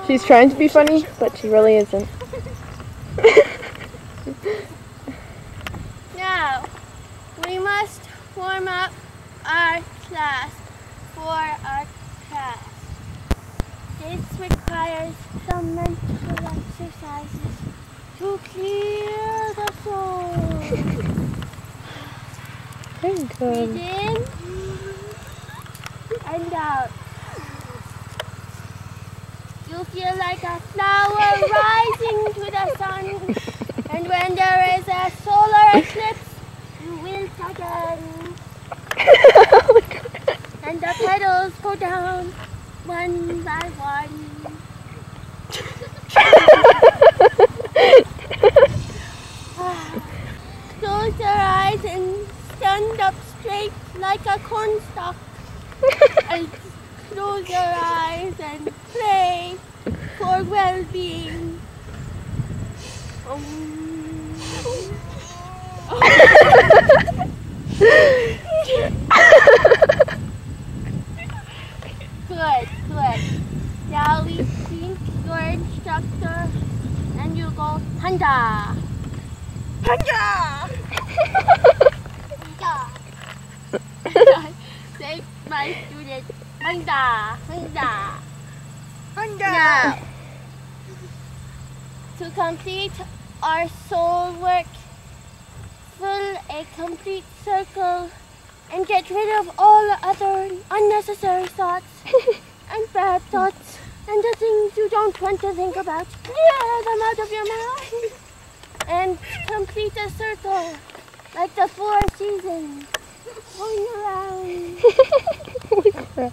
She's trying to be funny, but she really isn't. Now, we must warm up our class for our class. This requires some mental exercises to clear the soul. Very good. Breathe in and out. You feel like a flower rising to the sun. And when there is a solar eclipse, you wilt again. And the petals go down one by one. Close your eyes and stand up straight like a cornstalk. And close your eyes and pray for well-being. Good, good. Now we think your instructor and you go Handa. Handa! Handa. Say my student Handa. Handa. Handa. Now, to complete our soul work, fill a complete circle and get rid of all other unnecessary thoughts and bad thoughts and the things you don't want to think about. Clear them out of your mind and complete a circle like the 4 seasons going around. Holy crap.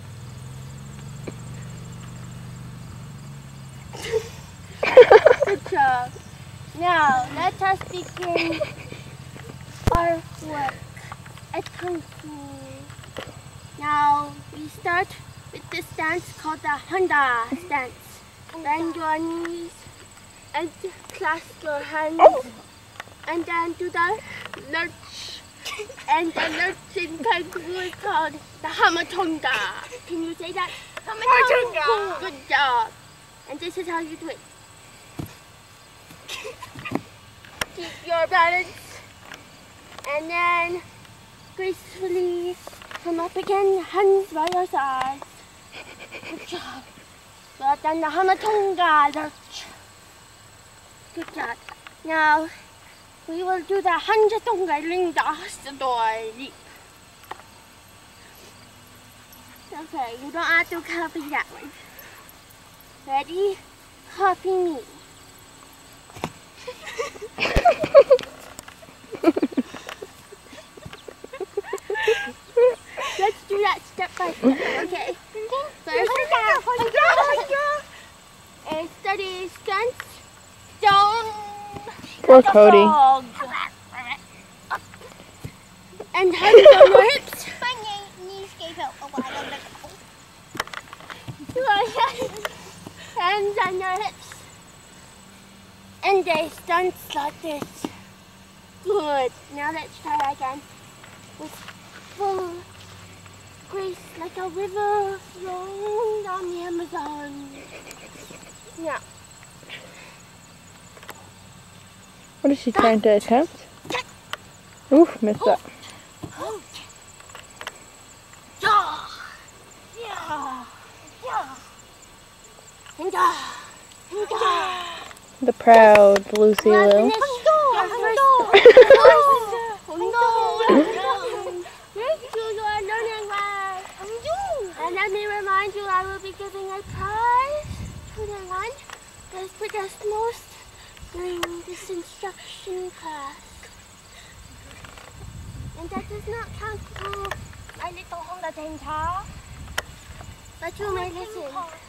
Good job. Now, let us begin our work at Kung Fu. Now, we start with this dance called the Handa dance. Bend your knees and clasp your hands. And then do the lurch. And the lurch in Kung Fu is called the Hamatonga. Can you say that? Hamatonga. Good job. And this is how you do it. Keep your balance and then gracefully come up again, hands by your sides. Good job. Well done, the Hamatonga lurch. Good job. Now we will do the Hanjatonga Linda Hastadoi leap. Okay, you don't have to copy that one. Ready? Copy me. Let's do that step by step, okay? First, a steady stance, down, Poor Cody. and hands on your hips. My knees gave out a while ago. Hands on your hips. And a stance like this. Good. Now let's try again. With full grace like a river flowing down the Amazon. Yeah. What is she trying to attempt? Oof, missed that. The proud Lucy Lou. And let me remind you, I will be giving a prize to the one that produced most during this instruction class. And that does not count for my little Honda Tenka. But you may listen.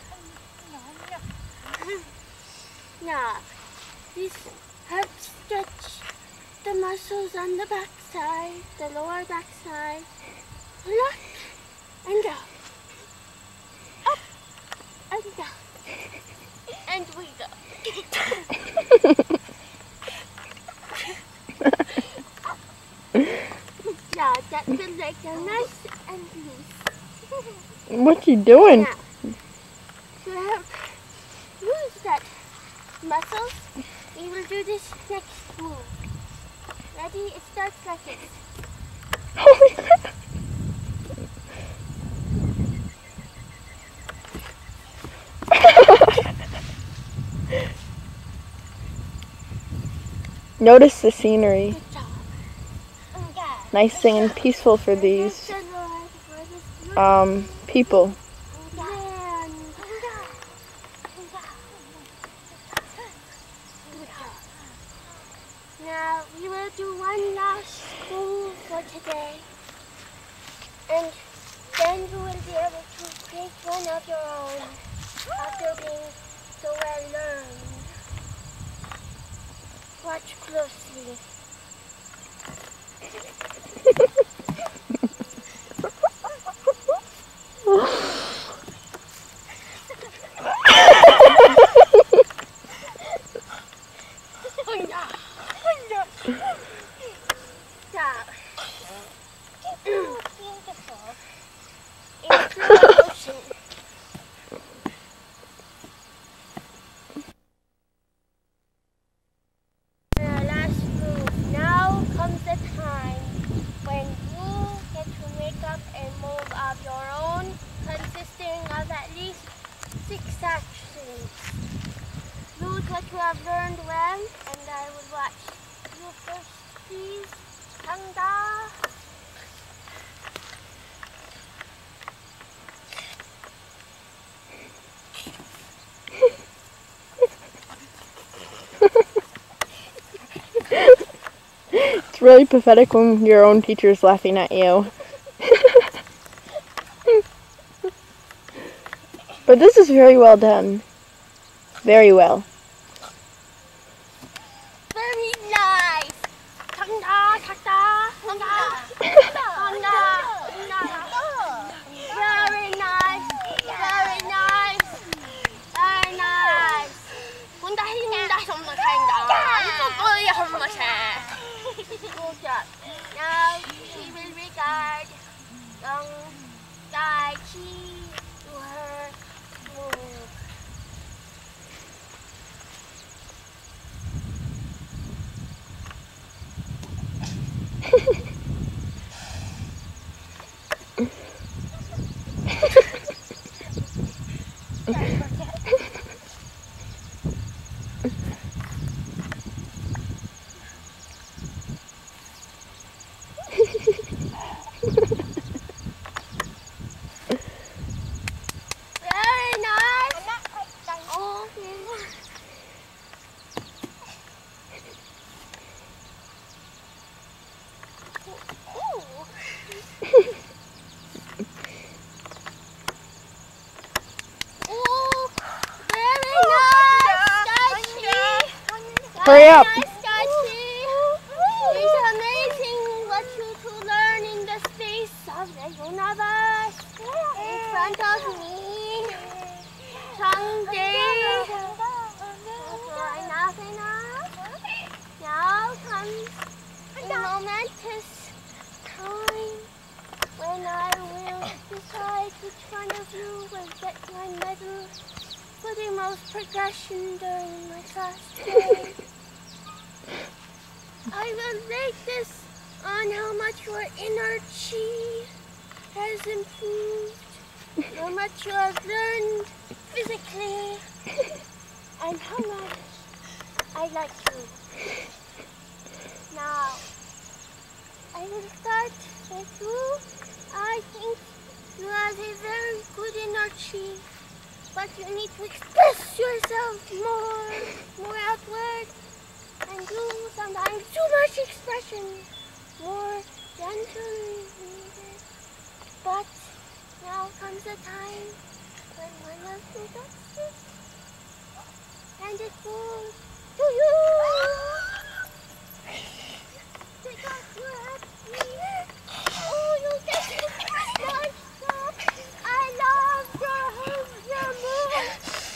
Now, these help stretch the muscles on the back side, the lower back side. Look and go. Up and down. And we go. Now, that's the legs are nice and loose. What you doing? Now, to help that muscles, we will do this next move. Ready? It starts like this. Holy crap. Notice the scenery. Good job. Nice and peaceful for these people. Now we will do one last move for today, and then you will be able to create one of your own after being so well learned. Watch closely. In slow motion. Last move. Now comes the time when you get to make up a move of your own, consisting of at least 6 actions. Use what you have learned well, and I will watch you first, please. Tangda. It's really pathetic when your own teacher is laughing at you. But this is very well done. Very well. Very nice. Tangda, tangda, tangda, tangda, tangda. Very nice. Very nice. Very nice. Hunda hinda somna kinda. Good job. Now she will regard young Dai Chi to her move. Very nice. Oh, oh, very nice, Dachi. Hurry up. Nice, Dachi. It's amazing what you two learn in the space of the universe. In front of me, someday. Enough, enough. Now comes a momentous time when I will decide which one of you will get my medal for the most progression during my class day. I will rate this on how much your inner chi has improved, how much you have learned physically, and how much I like you. Now, I will start with you. I think you have a very good energy, but you need to express yourself more outward, and do sometimes too much expression, more gently needed. But now comes a time when one of you does this, and it goes to you. Take off your hat, please. Oh, you get it. Nice job. I love your move.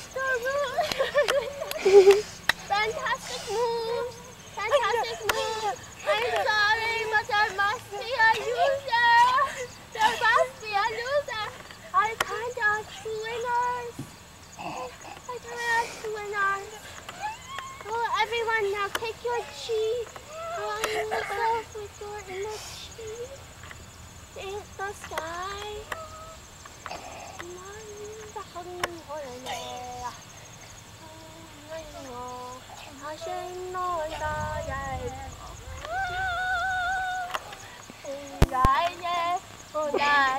Fantastic moves. Fantastic moves. I'm sorry, but there must be a loser. There must be a loser. I can't ask two winners. I can't ask two winners.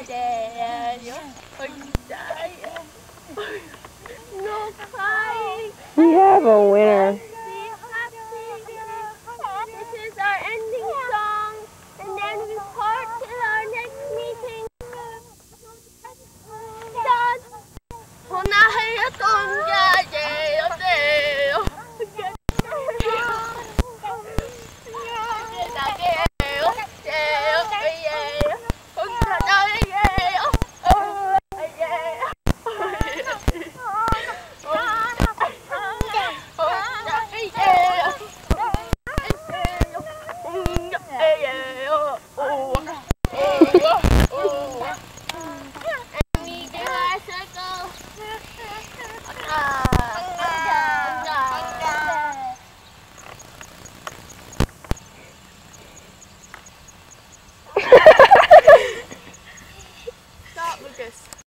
Daniel. I'm dying. No crying. We have a winner.